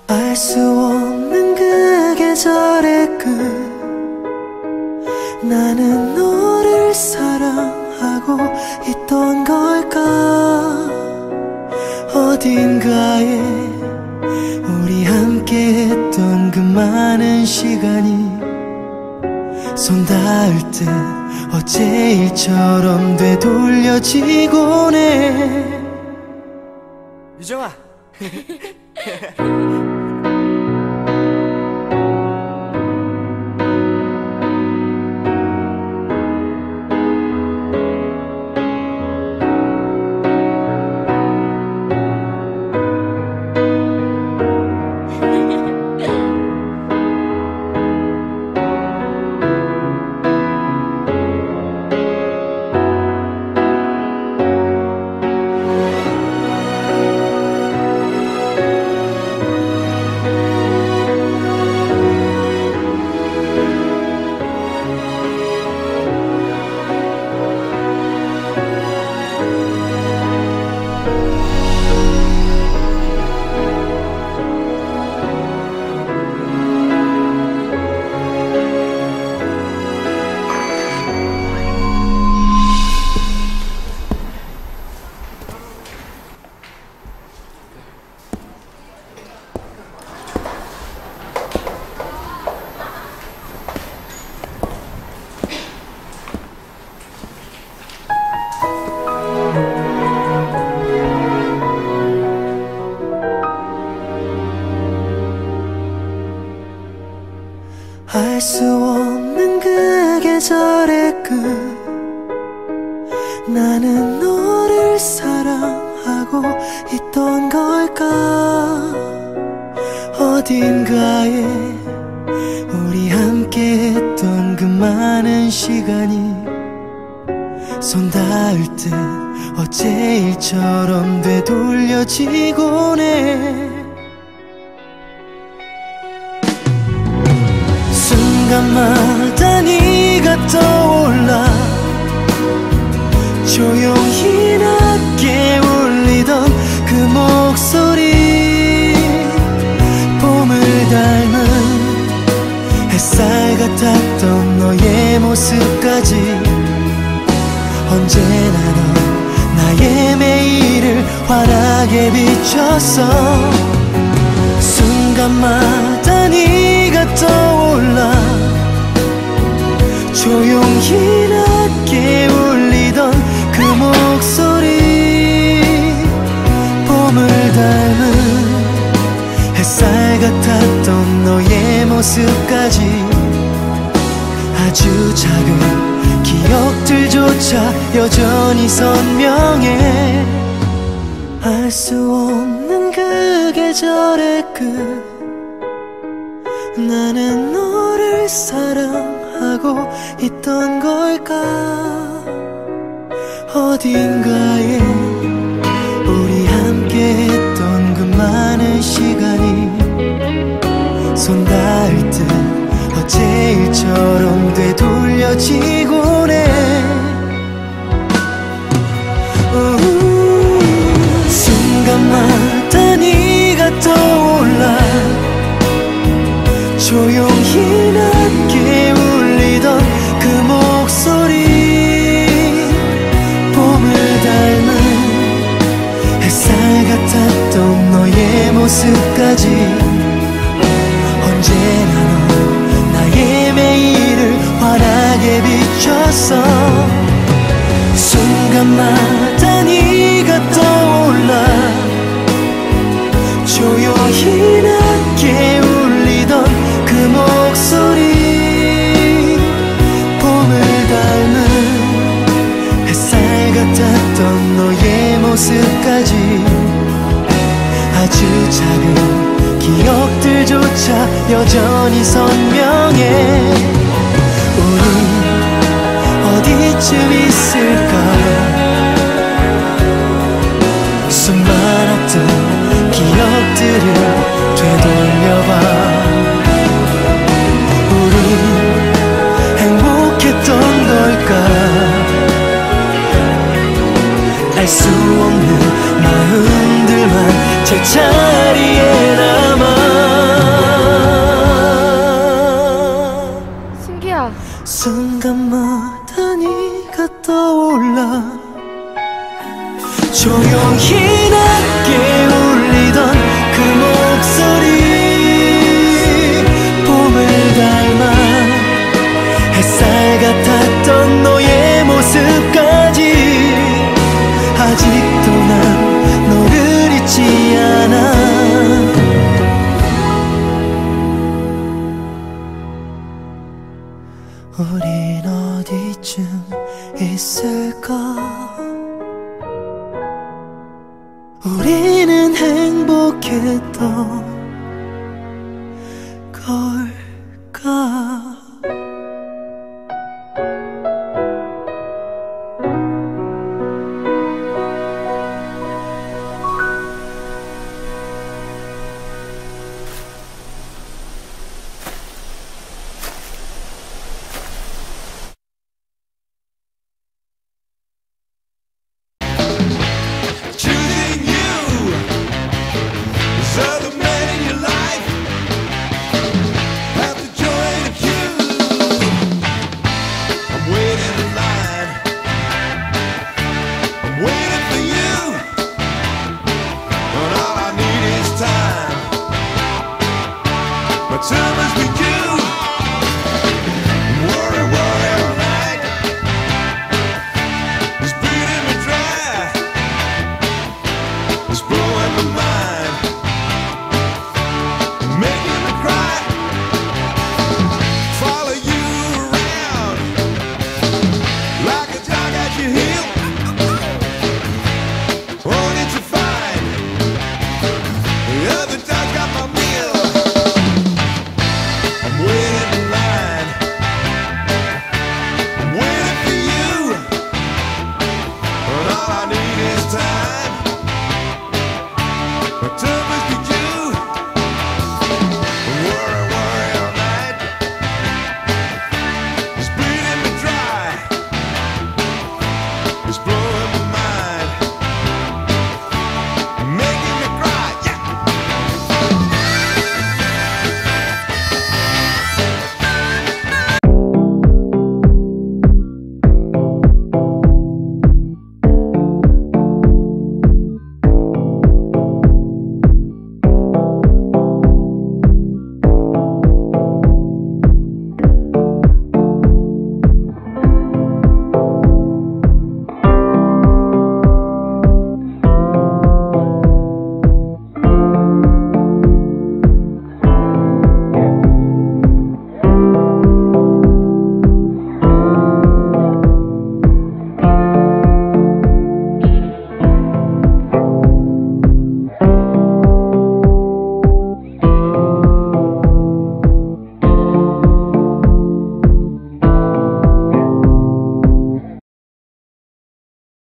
알 수 없는 그 계절의 끝, 나는 너를 사랑하고 있던 걸까. 어딘가에 우리 함께 했던 그 많은 시간이 손 닿을 듯 어제 일처럼 되돌려지곤 해. 유정아. 알 수 없는 그 계절의 끝, 나는 너를 사랑하고 있던 걸까. 어딘가에 우리 함께 했던 그 많은 시간이 손 닿을 듯 어제 일처럼 되돌려지곤 해. 순간마다 네가 떠올라 조용히 낮게 울리던 그 목소리, 봄을 닮은 햇살 같았던 너의 모습까지 언제나 넌 나의 매일을 환하게 비췄어. 순간마다 네가 떠올라 조용히 낮게 울리던 그 목소리, 봄을 닮은 햇살 같았던 너의 모습까지 아주 작은 기억들조차 여전히 선명해. 알 수 없는 그 계절의 끝, 나는 너를 사랑하고 있던 걸까. 어딘가에 우리 함께 했던 그 많은 시간이 손 닿을 듯 어제 일처럼 되돌려지곤 해. 순간마다 네가 떠올라 조용히 낮게 울리던 그 목소리, 봄을 닮은 햇살 같았던 너의 모습까지 언제나 넌 나의 매일을 환하게 비췄어. 순간마다 네가 떠올라 조용히 낮게 울리던 그 목소리, 봄을 닮은 햇살 같았던 너의 모습까지 아주 작은 기억들조차 여전히 선명해. 우리 어디쯤 있을까. 수많았던 기억들을 되돌려봐. 우리 행복했던 걸까. 알 수 없는 마음들만 제자리에 남아. 생각했던 걸까. Choosing you is all the